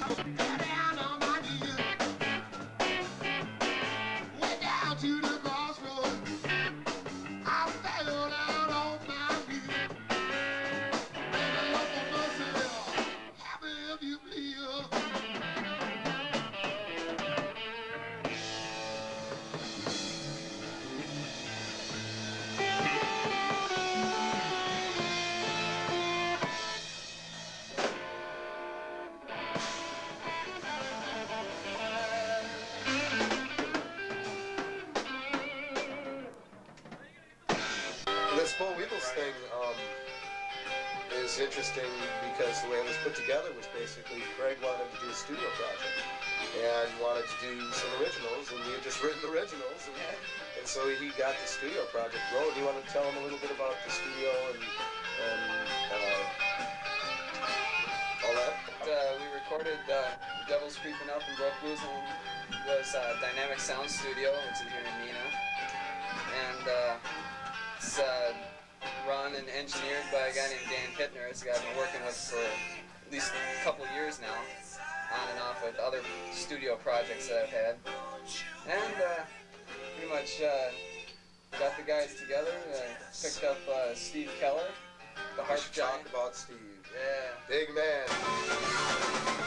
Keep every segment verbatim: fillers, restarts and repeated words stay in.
Down on my knees, went down to the crossroads. I fell down on my knees. Baby, Lord for mercy, happy if you please. This whole Weavils thing um, is interesting because the way it was put together was basically Craig wanted to do a studio project and wanted to do some originals, and we had just written originals, and, and so he got the studio project rolling. Do you want to tell him a little bit about the studio and, and uh, all that? Uh, we recorded uh, Devil's Creeping Up and Broke Blues and was uh, Dynamic Sound Studio, which is here in Neenah. And uh, it's uh, run and engineered by a guy named Dan Hittner. It's a guy I've been working with for at least a couple years now, on and off with other studio projects that I've had. And uh, pretty much uh, got the guys together, uh, picked up uh, Steve Keller, the harp giant. Talk about Steve. Yeah. Big man.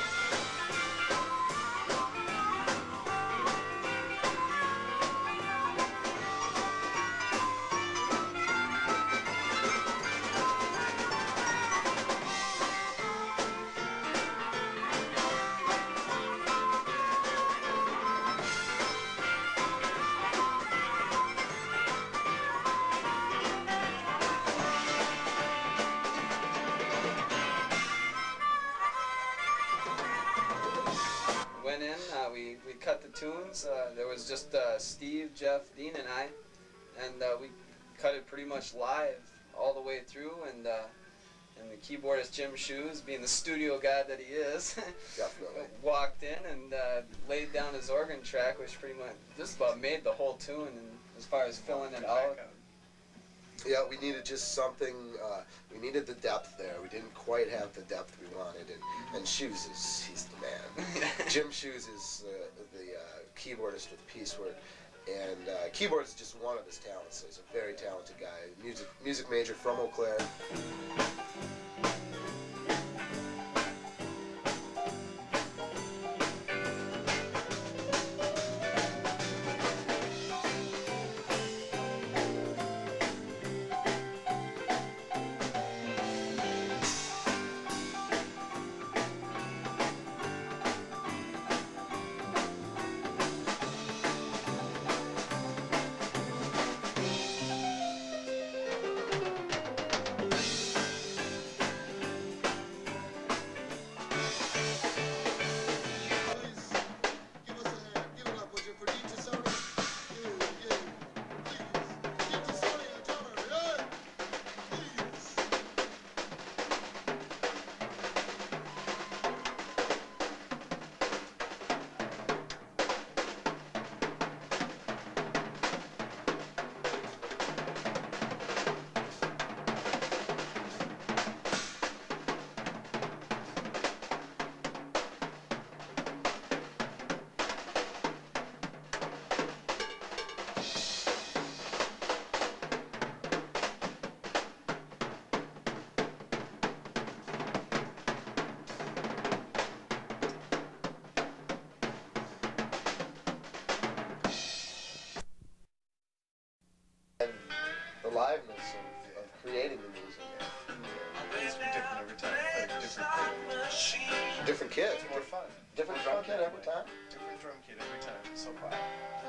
Went in, uh, we, we cut the tunes. Uh, there was just uh, Steve, Jeff, Dean, and I, and uh, we cut it pretty much live all the way through. And uh, and the keyboardist Jim Shoes, being the studio guy that he is, Definitely. walked in and uh, laid down his organ track, which pretty much just about made the whole tune. And as far as filling it out. Yeah, we needed just something, uh, we needed the depth there. We didn't quite have the depth we wanted, and, and Shoes is, he's the man. Jim Shoes is uh, the uh, keyboardist with Piecework, and uh, keyboard is just one of his talents, so he's a very talented guy. Music, music major from Eau Claire. The liveness of, of creating the music. It's different every time. Like different thing. Different kid. It's more fun. Different drum kit every time. Different drum kit every time. It's so fun.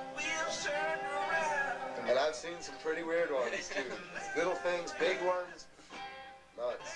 And I've seen some pretty weird ones too. Little things, big ones. Nuts.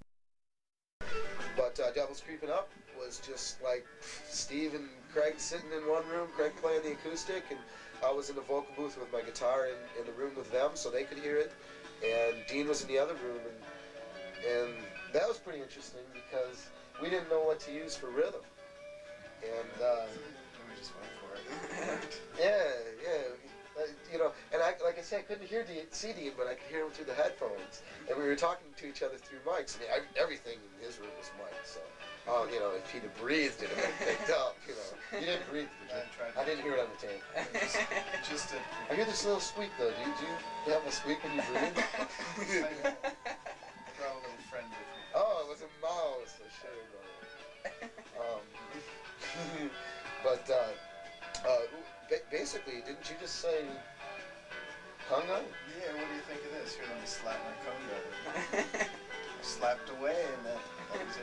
But uh, Devil's Creeping Up was just like Steve and Craig sitting in one room, Craig playing the acoustic, and I was in the vocal booth with my guitar in, in the room with them so they could hear it, and Dean was in the other room, and, and that was pretty interesting because we didn't know what to use for rhythm. And uh, we just went for it. yeah, yeah, Uh, you know, and I, like I said, I couldn't hear Dean, see Dean, but I could hear him through the headphones. And we were talking to each other through mics. And I, everything in his room was mic'd. So, uh, you know, if he'd have breathed, it would have picked up. You know, you didn't breathe, did you? I tried. I didn't hear it on the tape. Just, just did. I hear this little squeak though. Do you, do you have a squeak when you breathe? I brought a little friend with me. Oh, it was a mouse. I should have known. Um, but uh, uh, ba- basically, didn't you just say hung on? Yeah, what do you think of this? Here, let me slap my conga. I slapped away, and that, that was it.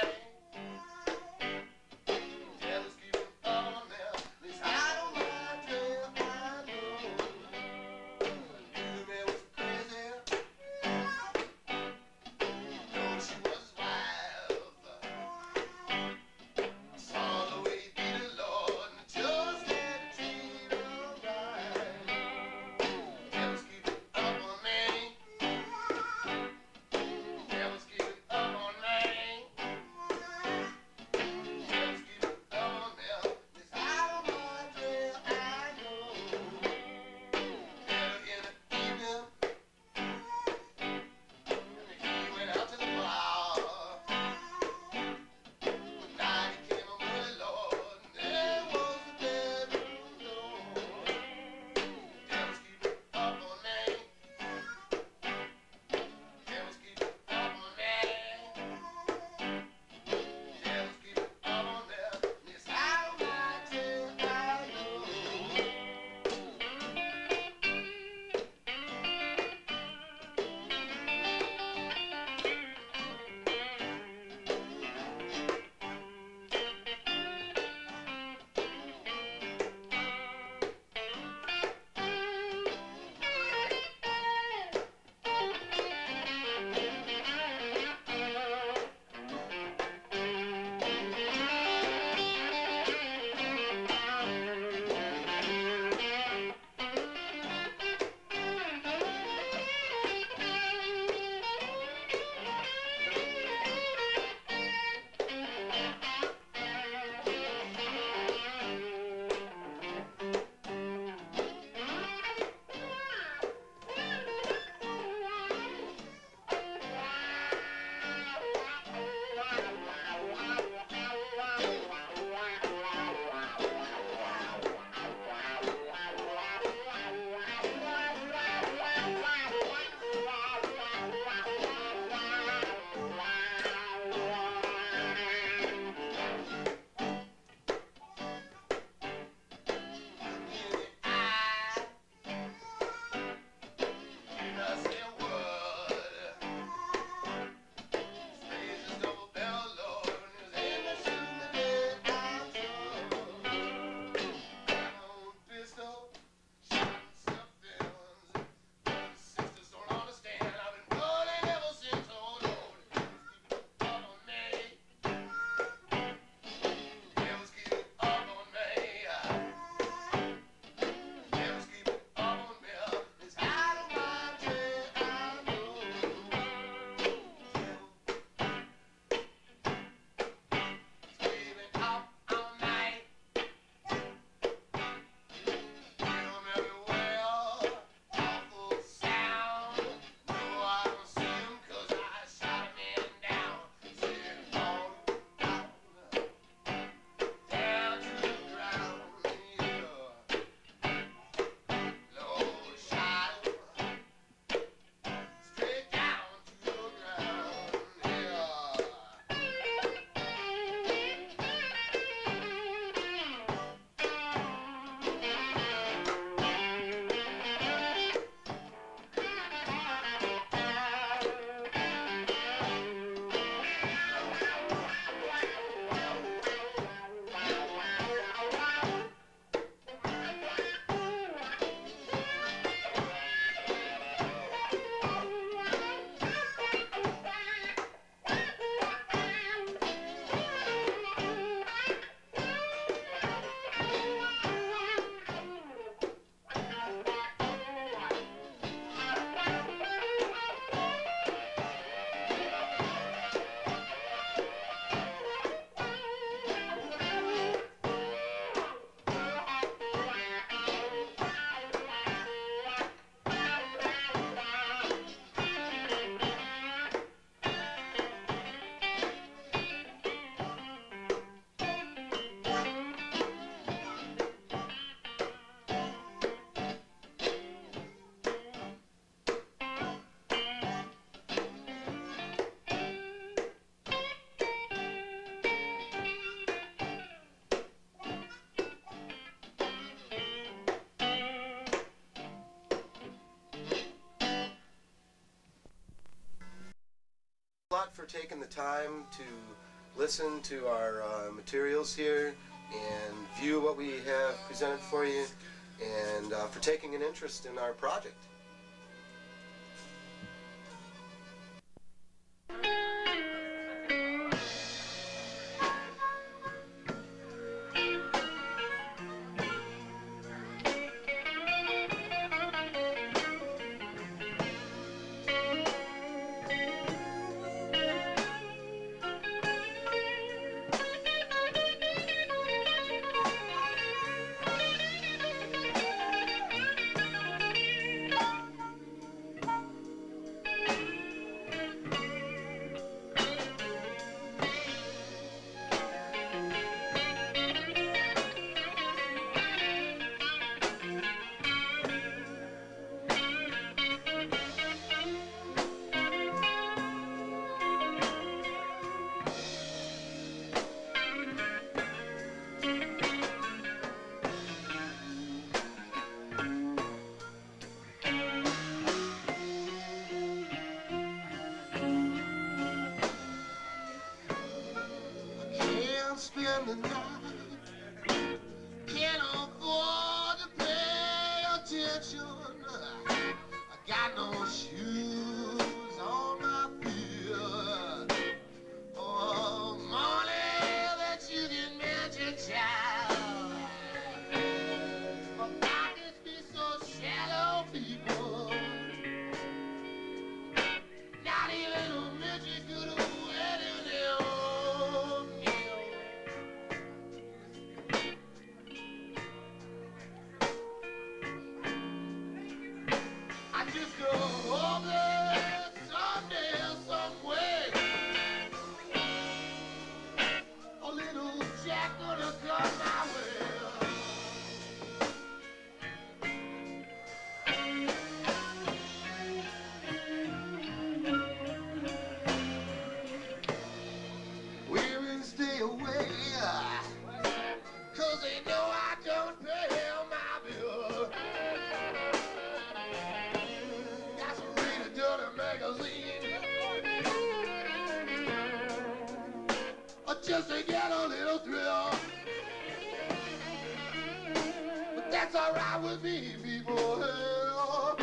I don't mind for taking the time to listen to our uh, materials here and view what we have presented for you, and uh, for taking an interest in our project. Spend the night, can't afford to pay attention. I got no shoes on my feet, or money that you can mention, child. My pockets be so shallow, people. Not even a midget could have wedded them. Just go home there someday, some way. A little Jack gonna come my way. Women stay away, 'cause they know I don't pay my bill. Just to get a little thrill, but that's alright with me, people. Hell,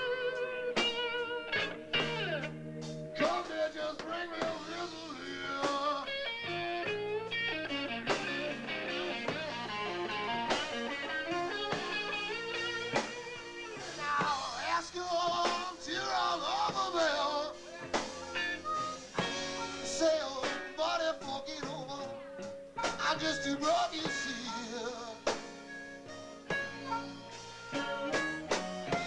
come here, just bring me a whistle here. Now ask them to roll off a bell. Say, oh, buddy, forget over. I'm just too broke, you see.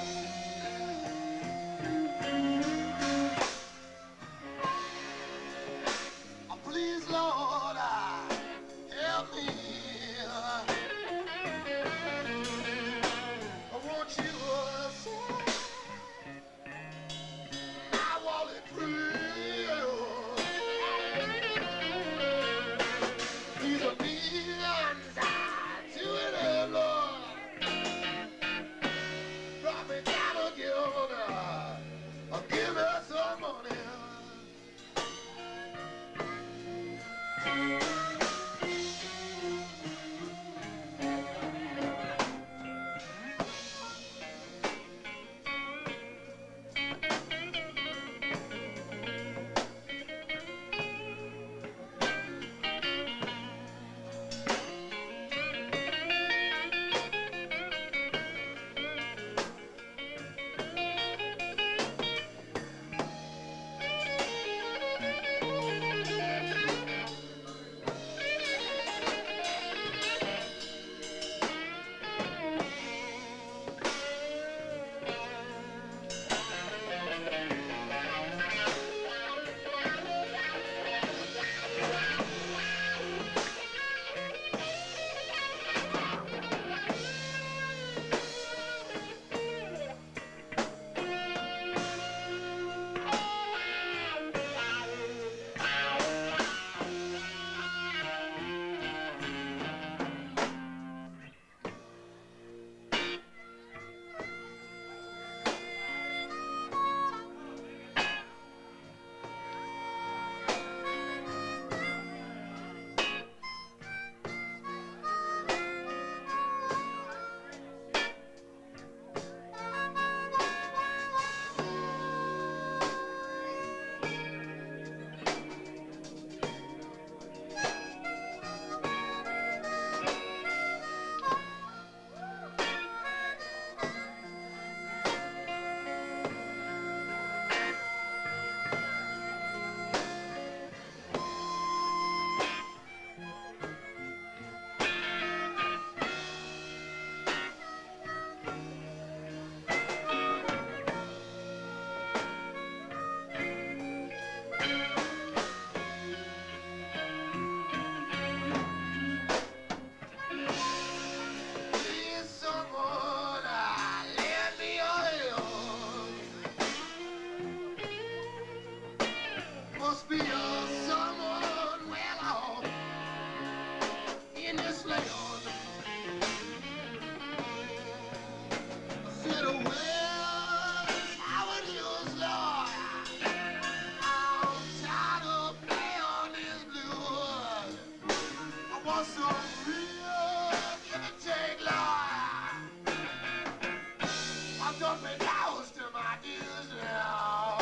Well, how it is, Lord. I'm tired of playing this blues. I want some real give and take, Lord. I'm jumping hours to my dues now.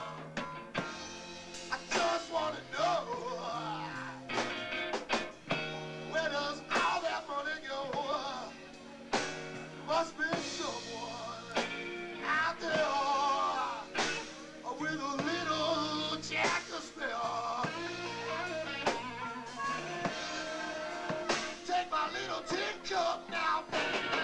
I just want to know, where does all that money go? Must be someone out there with a little jack to spare. Take my little tin cup now.